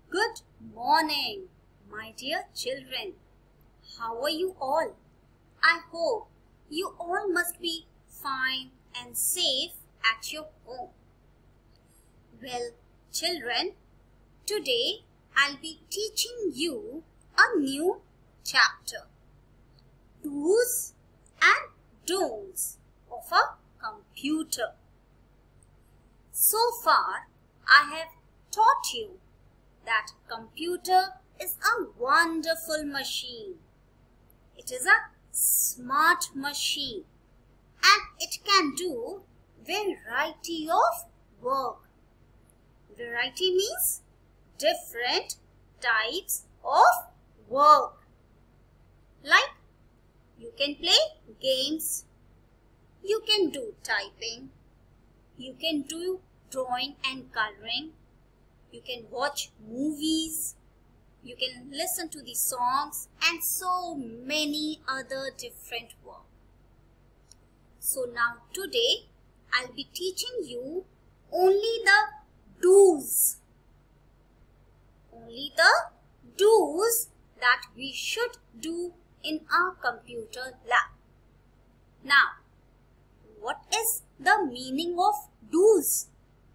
Good morning, my dear children. How are you all? I hope you all must be fine and safe at your home. Well, children, today I'll be teaching you a new chapter. Do's and don'ts of a computer. So far, I have taught you that computer is a wonderful machine. It is a smart machine and it can do variety of work. Variety means different types of work. Like you can play games, you can do typing, you can do drawing and coloring, you can watch movies, you can listen to the songs and so many other different work. So now today I'll be teaching you only the do's. Only the do's that we should do in our computer lab. Now, what is the meaning of do's?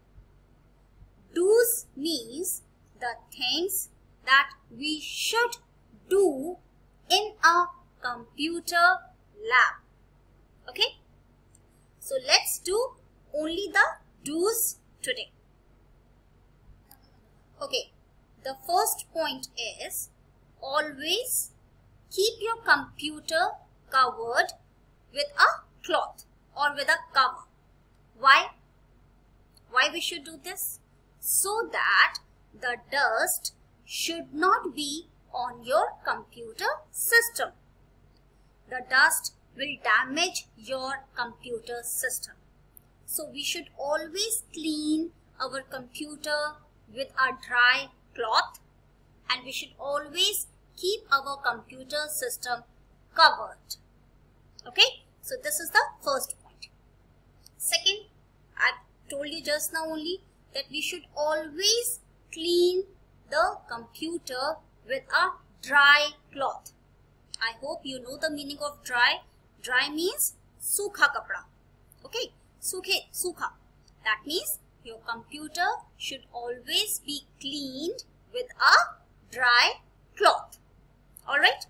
Do's means the things that we should do in a computer lab. Okay? So let's do only the do's today. Okay, the first point is always keep your computer covered with a cloth or with a cover. Why? Why we should do this? So that the dust should not be on your computer system. The dust will damage your computer system. So we should always clean our computer with a dry cloth and we should always keep our computer system covered. Okay, so this is the first point. Second, I told you just now only that we should always clean the computer with a dry cloth. I hope you know the meaning of dry. Dry means sukha kapda. Okay, sukha. That means your computer should always be cleaned with a dry cloth. Alright.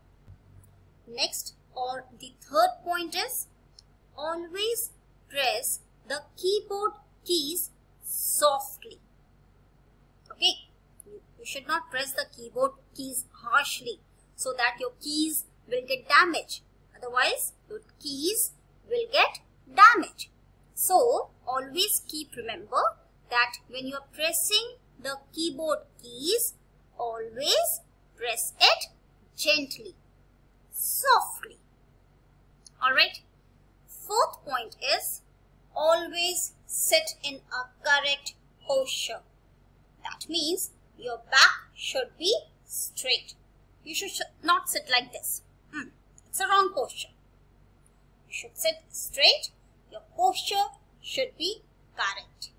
Next, or the third point is always press the keyboard keys softly. Okay, you should not press the keyboard keys harshly so that your keys will get damaged. Otherwise, your keys will get damaged. So, always remember that when you are pressing the keyboard keys, always press it gently, softly. Alright. Fourth point is always sit in a correct posture. That means your back should be straight. You should not sit like this. It's a wrong posture. You should sit straight. Your posture should be correct.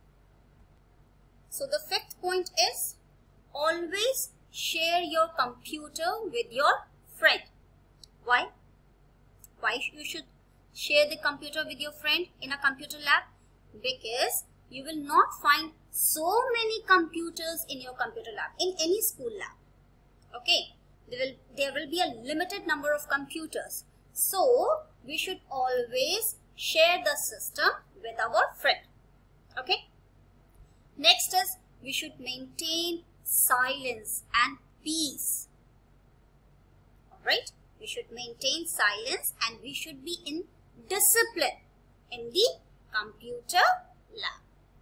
So the fifth point is always share your computer with your friend. Why? Why you should share the computer with your friend in a computer lab? Because you will not find so many computers in your computer lab, in any school lab. Okay, there will be a limited number of computers. So, we should always share the system with our friend. Okay. Next is we should maintain silence and peace. Alright, we should maintain silence and we should be in discipline in the computer lab.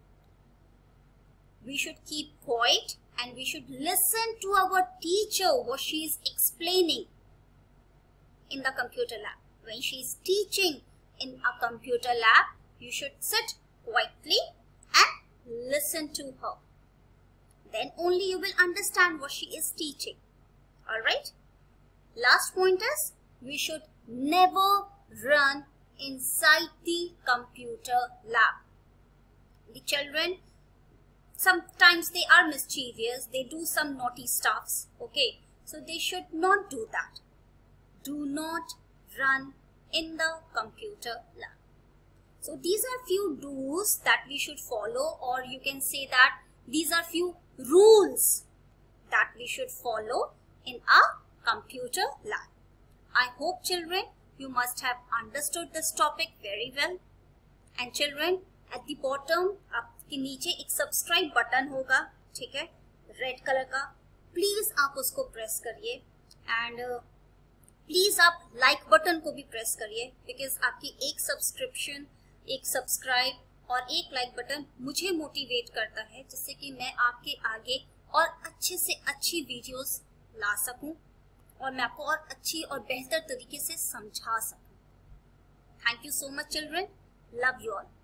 We should keep quiet and we should listen to our teacher what she is explaining in the computer lab. When she is teaching in a computer lab, you should sit quietly and listen to her. Then only you will understand what she is teaching. Alright? Last point is we should never run inside the computer lab. The children, sometimes they are mischievous, they do some naughty stuffs, okay? So they should not do that. Do not run in the computer lab. So these are few do's that we should follow, or you can say that these are few rules that we should follow in a computer lab. I hope children you must have understood this topic very well. And children, at the bottom आपके नीचे एक subscribe button होगा, ठीक है, red colour का, please आप उसको press करिए एंड प्लीज आप लाइक बटन को भी प्रेस करिए, बिकॉज आपकी एक सब्सक्रिप्शन, एक सब्सक्राइब और एक लाइक बटन मुझे मोटिवेट करता है, जिससे कि मैं आपके आगे और अच्छे से अच्छी वीडियोस ला सकूं और मैं आपको और अच्छी और बेहतर तरीके से समझा सकूं. Thank you so much children. Love you all.